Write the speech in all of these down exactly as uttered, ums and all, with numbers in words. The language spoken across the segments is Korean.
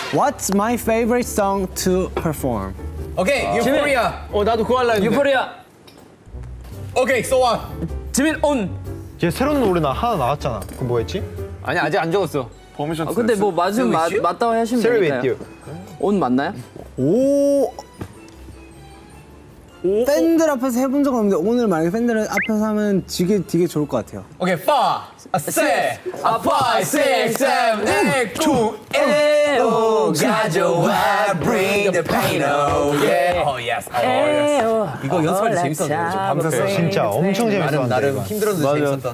What's my favorite song to perform? 오케이, 유포리아. 어 나도 그거 할라 했는데. 유포리아. 오케이, so what? 지민 온. 얘 새로운 노래 나 하나 나왔잖아. 그 뭐였지? 아니 아직 안 적었어. 아, 근데 뭐 맞으면 맞, 맞다고 하시면 되니까요. 온 맞나요? 오. 오. 팬들 앞에서 해본 적 없는데 오늘 만약에 팬들 앞에서 하면 되게 되게 좋을 것 같아요. 오케이, five, six, five, six, seven, eight, 구, 에오 가져와 bring the pain, oh yeah, oh yes, oh yes. 이거 연습할 때 재밌었는데 밤새서 진짜 엄청 재밌었는데. 나름 힘들었는데 재밌었던.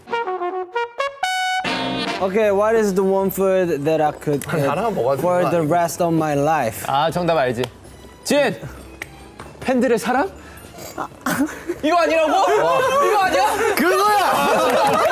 Okay, what is the one food that I could eat for the rest of my life? 아 정답 알지. 진. 팬들의 사랑? 이거 아니라고? 이거 아니야? 그거야.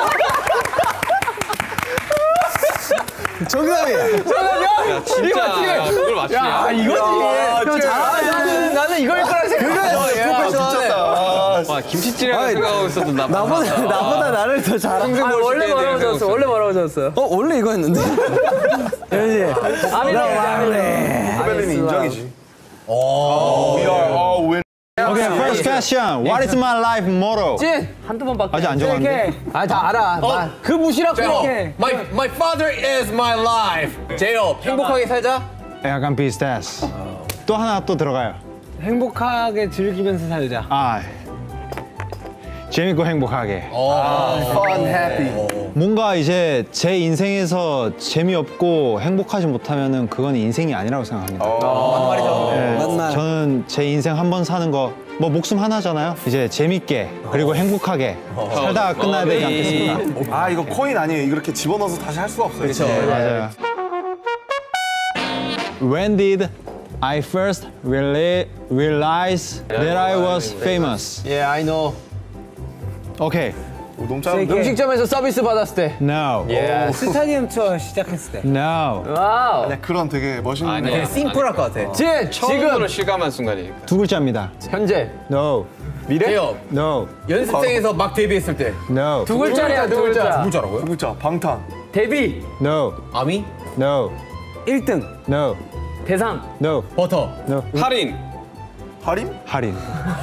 정답이야. 정답이야? 진짜 그걸 맞추냐? 야 이거지. 형 잘하네. 나는 이거일 거라 생각했어. 진짜. 와 김치찌개라고 생각하고 있었던 나. 나보다 나보다 나를 더 잘하는. 아, 원래 뭐라고 적었어? 원래 뭐라고 적었어요? 어 원래 이거였는데. 그렇지. 아미네. 후배님이 인정이지. 오. We are all winners. Okay, first question. What is my life motto? 진. 한두 번밖에. 아직 안 정했는데. 아 다 알아. 어? 그 무시라고. 제요. My my father is my life. 제요. 행복하게 살자. 약간 비슷했어. 또 하나 또 들어가요. 행복하게 즐기면서 살자. 아. 재밌고 행복하게. Fun, happy. 뭔가 이제 제 인생에서 재미없고 행복하지 못하면은 그건 인생이 아니라고 생각합니다. 맞는 말이죠. 네, 맞는 말. 저는 제 인생 한 번 사는 거 뭐 목숨 하나잖아요. 이제 재밌게 그리고 행복하게 살다가 끝나야 되지 않겠습니까? 아 이거 코인 아니에요. 이렇게 집어넣어서 다시 할 수가 없어요. 그렇죠. 맞아요. When did I first really realize that I was famous? Yeah, I know. 오케이. 우동짜. 음식점에서 서비스 받았을 때. No. 스타디움 투어 시작했을 때. No. 와우. 네, 그런 되게 멋있는. 아니야. 되게 심플할 것 같아. 진. 처음으로 지금 실감한 순간이니까. 두 글자입니다. 현재. No. 제요. No. 연습생에서 막 데뷔했을 때. No. 두 글자야, 두 글자. 누구자라고요? 두 글자. 방탄. 데뷔. No. 아미? No. 일 등. No. 대상. No. 버터. No. 할인. 할인? 할인.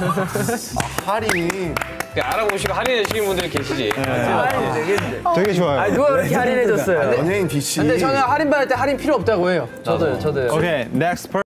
할인. 알아보시고 할인해 주시는 분들이 계시지. 되게 좋아요. 아, 누가 그렇게 할인해줬어요? 연예인 디씨. 근데 저는 할인 받을 때 할인 필요 없다고 해요. 저도요, 저도요. 오케이. Next person.